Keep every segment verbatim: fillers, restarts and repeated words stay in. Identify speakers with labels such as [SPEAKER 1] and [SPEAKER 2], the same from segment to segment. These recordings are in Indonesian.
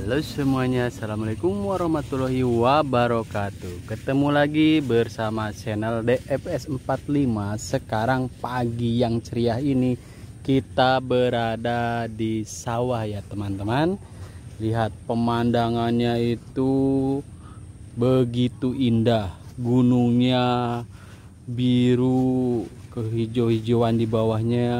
[SPEAKER 1] Halo semuanya, assalamualaikum warahmatullahi wabarakatuh. Ketemu lagi bersama channel D F S empat puluh lima. Sekarang pagi yang ceria ini kita berada di sawah ya teman-teman. Lihat pemandangannya itu begitu indah. Gunungnya biru, kehijau-hijauan di bawahnya,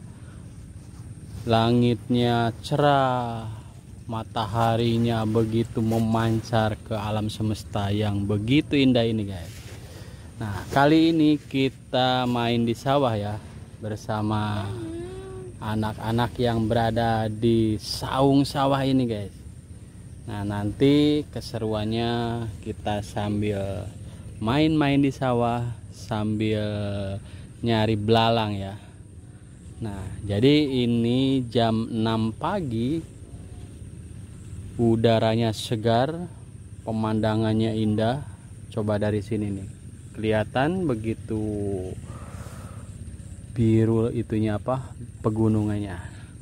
[SPEAKER 1] langitnya cerah, mataharinya begitu memancar ke alam semesta yang begitu indah ini guys. Nah kali ini kita main di sawah ya, bersama anak-anak yang berada di saung sawah ini guys. Nah nanti keseruannya kita sambil main-main di sawah sambil nyari belalang ya. Nah jadi ini jam enam pagi, udaranya segar, pemandangannya indah. Coba dari sini nih, kelihatan begitu biru itunya apa, pegunungannya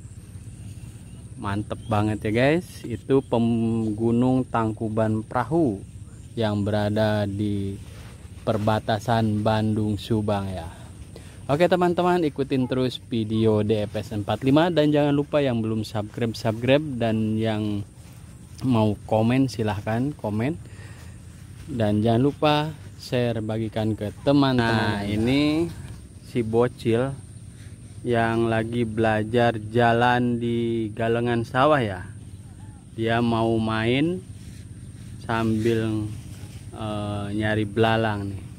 [SPEAKER 1] mantep banget ya guys. Itu Gunung Tangkuban Perahu yang berada di perbatasan Bandung Subang ya. Oke teman-teman, ikutin terus video D F S empat puluh lima dan jangan lupa yang belum subscribe subscribe, dan yang mau komen silahkan komen, dan jangan lupa share, bagikan ke teman-teman. Nah ini si bocil yang lagi belajar jalan di galengan sawah ya, dia mau main sambil uh, nyari belalang nih.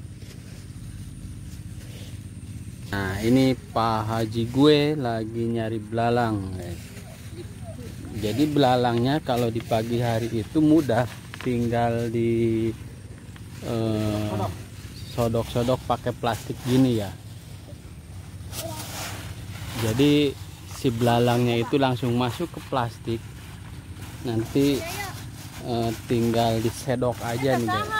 [SPEAKER 1] Nah ini Pak Haji gue lagi nyari belalang guys. Jadi belalangnya kalau di pagi hari itu mudah, tinggal di sodok-sodok eh, pakai plastik gini ya. Jadi si belalangnya itu langsung masuk ke plastik, nanti eh, tinggal disedok aja nih guys.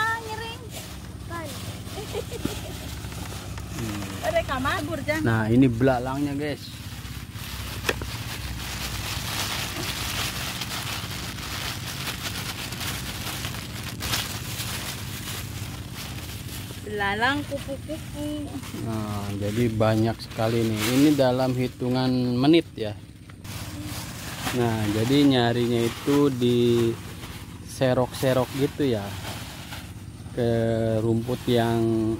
[SPEAKER 1] Hmm. Nah ini belalangnya guys.
[SPEAKER 2] Belalang kupu-kupu.
[SPEAKER 1] Nah, jadi banyak sekali nih. Ini dalam hitungan menit ya. Nah, jadi nyarinya itu di serok-serok gitu ya, ke rumput yang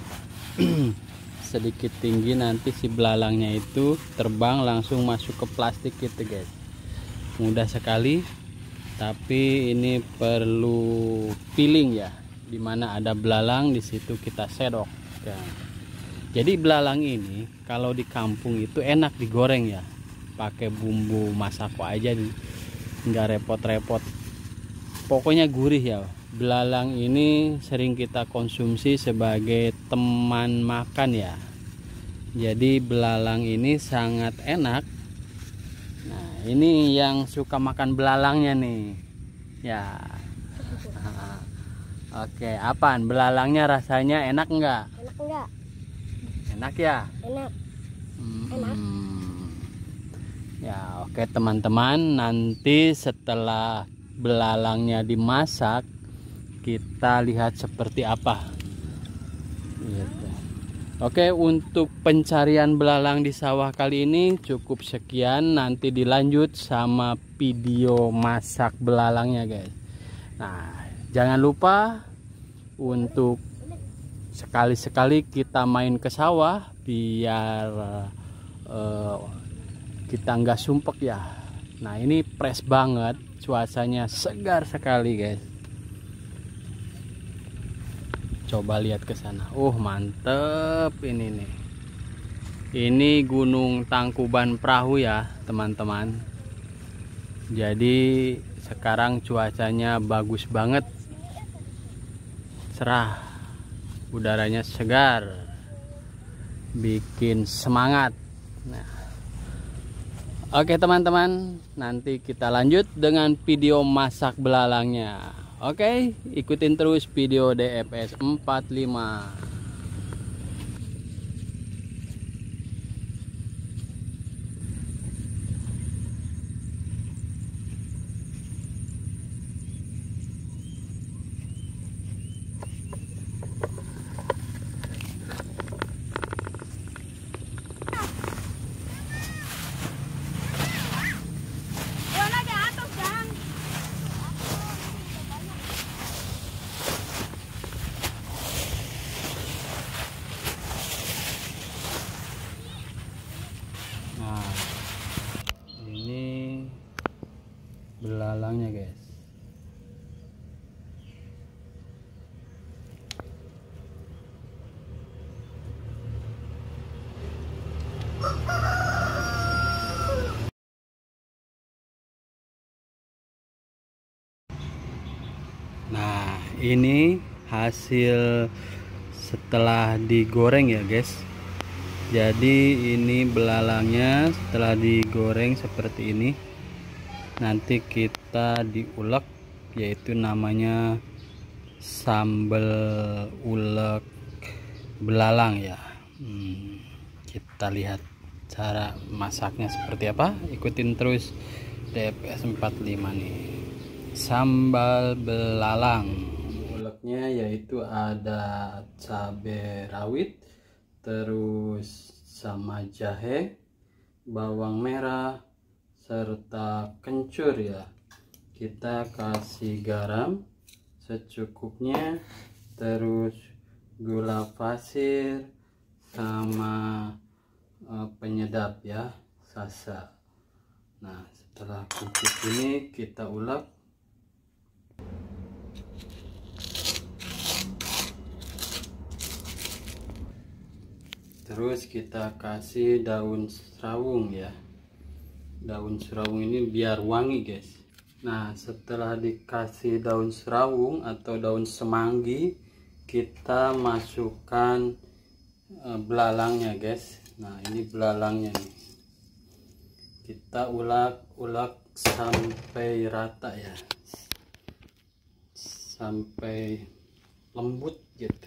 [SPEAKER 1] sedikit tinggi, nanti si belalangnya itu terbang langsung masuk ke plastik gitu guys. Mudah sekali, tapi ini perlu feeling ya. Dimana ada belalang di situ kita sedok ya. Jadi belalang ini kalau di kampung itu enak digoreng ya, pakai bumbu masako aja, nggak repot-repot, pokoknya gurih ya. Belalang ini sering kita konsumsi sebagai teman makan ya, jadi belalang ini sangat enak. Nah ini yang suka makan belalangnya nih ya. Oke, apaan belalangnya, rasanya enak enggak?
[SPEAKER 2] Enak enggak?
[SPEAKER 1] Enak ya?
[SPEAKER 2] Enak.
[SPEAKER 1] Hmm.
[SPEAKER 2] Enak.
[SPEAKER 1] Ya, oke teman-teman, nanti setelah belalangnya dimasak, kita lihat seperti apa. Gitu. Oke, untuk pencarian belalang di sawah kali ini cukup sekian. Nanti dilanjut sama video masak belalangnya guys. Nah jangan lupa untuk sekali-sekali kita main ke sawah biar uh, kita nggak sumpek ya. Nah ini fresh banget, cuacanya segar sekali guys. Coba lihat ke sana. Uh mantep ini nih. Ini Gunung Tangkuban Perahu ya teman-teman. Jadi sekarang cuacanya bagus banget, cerah, udaranya segar, bikin semangat. Nah, oke teman-teman, nanti kita lanjut dengan video masak belalangnya. Oke, ikutin terus video D F S empat puluh lima. belalangnya guys. Nah, ini hasil setelah digoreng ya guys. Jadi ini belalangnya setelah digoreng seperti ini. Nanti kita diulek, yaitu namanya sambal ulek belalang ya. Hmm, kita lihat cara masaknya seperti apa. Ikutin terus D F S empat puluh lima nih. Sambal belalang, uleknya yaitu ada cabai rawit, terus sama jahe, bawang merah, serta kencur ya. Kita kasih garam secukupnya, terus gula pasir sama uh, penyedap ya, sasa. Nah, setelah kukus ini kita ulek. Terus kita kasih daun serawung ya. Daun serawung ini biar wangi guys. Nah, setelah dikasih daun serawung atau daun semanggi, kita masukkan e, belalangnya guys. Nah, ini belalangnya nih. Kita ulek-ulek sampai rata ya. Sampai lembut gitu.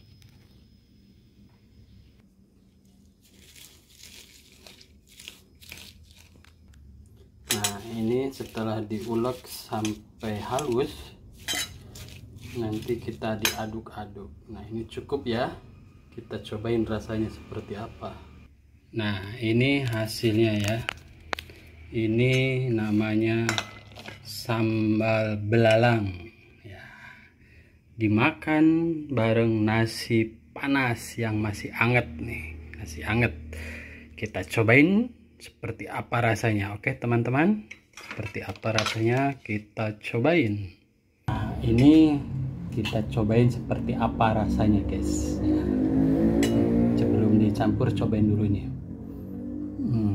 [SPEAKER 1] Nah, ini setelah diulek sampai halus, nanti kita diaduk-aduk. Nah, ini cukup ya. Kita cobain rasanya seperti apa. Nah, ini hasilnya ya. Ini namanya sambal belalang ya. Dimakan bareng nasi panas yang masih anget nih. Nasi anget. Kita cobain seperti apa rasanya. Oke teman-teman, seperti apa rasanya kita cobain. Nah, ini kita cobain seperti apa rasanya guys ya. Sebelum dicampur cobain dulu ini. hmm.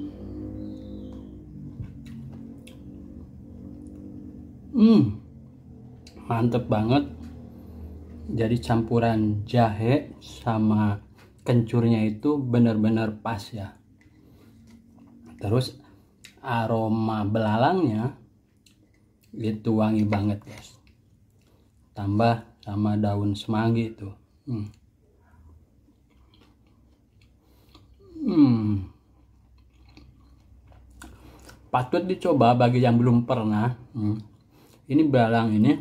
[SPEAKER 1] hmm mantep banget. Jadi campuran jahe sama kencurnya itu benar-benar pas ya. Terus aroma belalangnya itu wangi banget guys. Tambah sama daun semanggi itu. Hmm. Hmm. Patut dicoba bagi yang belum pernah. Hmm. Ini belalang ini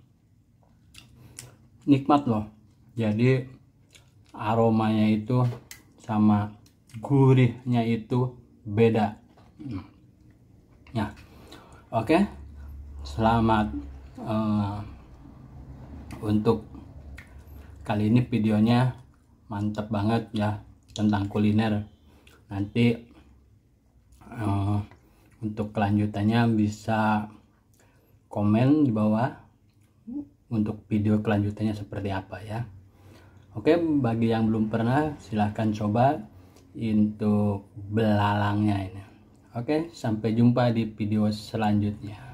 [SPEAKER 1] nikmat loh. Jadi aromanya itu sama gurihnya itu beda. Ya, oke. Selamat uh, untuk kali ini videonya mantap banget ya tentang kuliner. Nanti uh, untuk kelanjutannya bisa komen di bawah untuk video kelanjutannya seperti apa ya. Oke, bagi yang belum pernah silahkan coba untuk belalangnya ini. Oke, sampai jumpa di video selanjutnya.